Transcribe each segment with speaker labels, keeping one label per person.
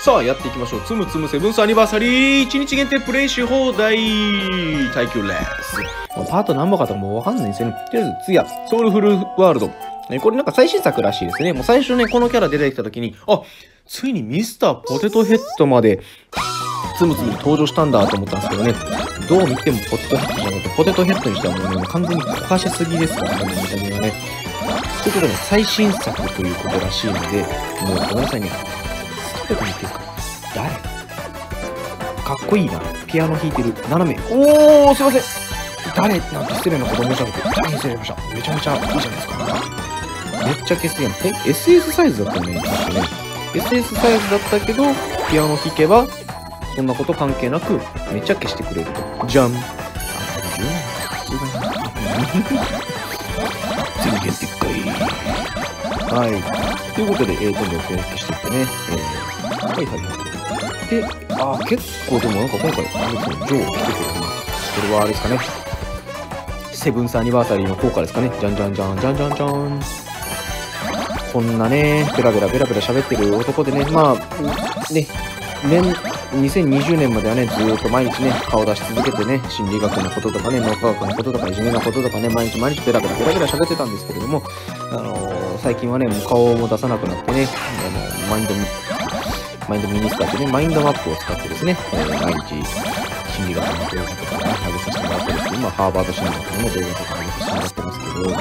Speaker 1: さあ、やっていきましょう。つむつむセブンスアニバーサリー1日限定プレイし放題耐久レース。パート何本かとかもうわかんないんですよね。とりあえず次はソウルフルワールド。これなんか最新作らしいですね。もう最初ね、このキャラ出てきた時に、あ、ついにミスターポテトヘッドまでつむつむに登場したんだと思ったんですけどね。どう見てもポテトヘッドじゃなくて、ポテトヘッドにしてはもうね、完全に溶かしすぎですからね、見た目がね。ということで、最新作ということらしいので、もうごめんなさいね。ストレートに言ってるか。誰かっこいいな。ピアノ弾いてる。斜め。おー、すいません。誰なんて失礼なこと申し上げて、大変失礼しました。めちゃめちゃいいじゃないですか。めっちゃ消すやん。SS サイズだったよね。確かね。SS サイズだったけど、ピアノ弾けば、そんなこと関係なく、めっちゃ消してくれると。じゃん。次限定かい。はい。ということで、どんどん消していってね。はいはいはい。で、結構でもなんか今回、あれですね、ジョー来てくれてます。これはあれですかね。セブンスアニバーサリーの効果ですかね。じゃんじゃんじゃんじゃんじゃんじゃん。こんなね、ベラベラ喋ってる男でね、まあ、ね、2020年まではね、ずーっと毎日ね、顔出し続けてね、心理学のこととかね、脳科学のこととか、いじめのこととかね、毎日ベラベラ喋ってたんですけれども、最近はね、もう顔も出さなくなってね、マインドミニスターってね、マインドマップを使ってですね、毎日、心理学の動画とかね、上げさせてもらってるんですけど、今、ハーバード心理学の動画とか上げさせてもらってますけど、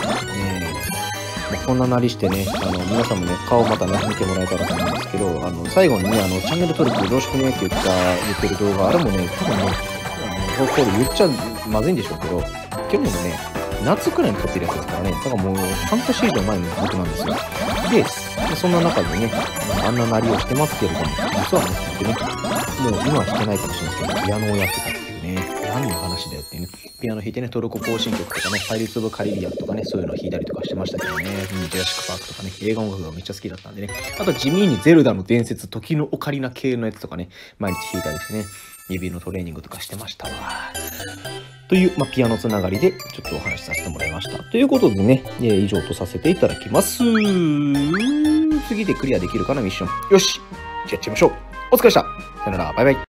Speaker 1: こんななりしてね、皆さんもね、顔またね、見てもらえたらと思うんですけど、最後にね、チャンネル登録よろしくねって言ってる動画、あれもね、多分ね、これ言っちゃまずいんでしょうけど、去年のね、夏くらいに撮ってるやつですからね、だからもう半年以上前の僕なんですよ。で、そんな中でね、あんななりをしてますけれども、実はね、僕ね、もう今は弾けないかもしれないですけど、ピアノをやってたっていうね、何の話だよっていうね、ピアノ弾いてね、トルコ行進曲とかね、パイレーツ・オブ・カリビアンとかね、そういうのを弾いたりとかしてましたけどね、ジュラシック・パークとかね、映画音楽がめっちゃ好きだったんでね、あと地味にゼルダの伝説、時のオカリナ系のやつとかね、毎日弾いたりしてね、指のトレーニングとかしてましたわ。という、ピアノつながりでちょっとお話しさせてもらいました。ということでね、以上とさせていただきます。次でクリアできるかな、ミッション。よし、じゃあやっちゃいましょう。お疲れ様でした。さよなら、バイバイ。